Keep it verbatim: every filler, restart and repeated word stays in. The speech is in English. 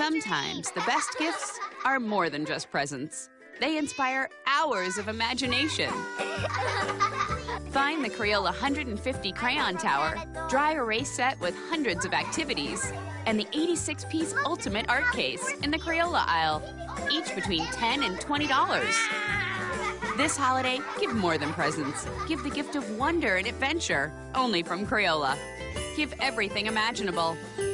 Sometimes the best gifts are more than just presents. They inspire hours of imagination. Find the Crayola one hundred fifty Crayon Tower, dry erase set with hundreds of activities, and the eighty-six piece Ultimate Art Case in the Crayola aisle, each between ten dollars and twenty dollars. This holiday, give more than presents. Give the gift of wonder and adventure, only from Crayola. Give everything imaginable.